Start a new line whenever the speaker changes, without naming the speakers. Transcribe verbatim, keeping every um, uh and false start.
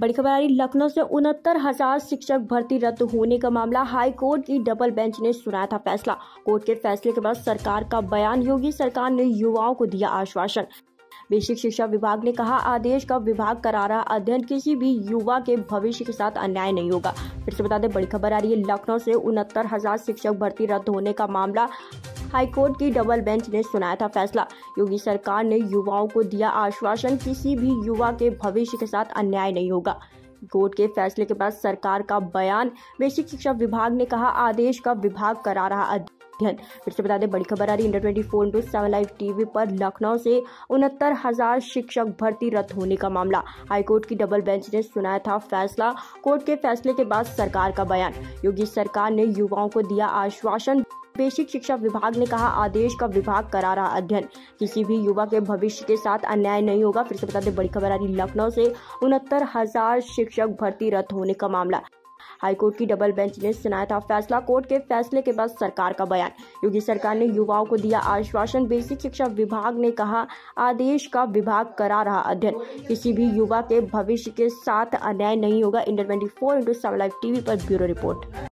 बड़ी खबर आ रही लखनऊ से उनहत्तर हजार शिक्षक भर्ती रद्द होने का मामला हाई कोर्ट की डबल बेंच ने सुनाया था फैसला। कोर्ट के फैसले के बाद सरकार का बयान। योगी सरकार ने युवाओं को दिया आश्वासन। बेसिक शिक्षा विभाग ने कहा, आदेश का विभाग करा रहा अध्ययन, किसी भी युवा के भविष्य के साथ अन्याय नहीं होगा। फिर से बता दें, बड़ी खबर आ रही है लखनऊ से उनहत्तर हजार शिक्षक भर्ती रद्द होने का मामला हाईकोर्ट की डबल बेंच ने सुनाया था फैसला। योगी सरकार ने युवाओं को दिया आश्वासन, किसी भी युवा के भविष्य के साथ अन्याय नहीं होगा। कोर्ट के फैसले के बाद सरकार का बयान। बेसिक शिक्षा विभाग ने कहा, आदेश का विभाग करा रहा अध्ययन। फिर से बता दें, बड़ी खबर आ रही India twenty four into seven live TV पर लखनऊ से उनहत्तर हजार शिक्षक भर्ती रद्द होने का मामला हाईकोर्ट की डबल बेंच ने सुनाया था फैसला। कोर्ट के फैसले के बाद सरकार का बयान। योगी सरकार ने युवाओं को दिया आश्वासन। बेसिक शिक्षा विभाग ने कहा, आदेश का विभाग करा रहा अध्ययन, किसी भी युवा के भविष्य के साथ अन्याय नहीं होगा। फिर से बता दें, बड़ी खबर आ रही लखनऊ से उनहत्तर हजार शिक्षक भर्ती रद्द होने का मामला हाईकोर्ट की डबल बेंच ने सुनाया था फैसला। कोर्ट के फैसले के बाद सरकार का बयान। योगी सरकार ने युवाओं को दिया आश्वासन। बेसिक शिक्षा विभाग ने कहा, आदेश का विभाग करा रहा अध्ययन, किसी भी युवा के भविष्य के साथ अन्याय नहीं होगा। India twenty four into seven live TV पर ब्यूरो रिपोर्ट।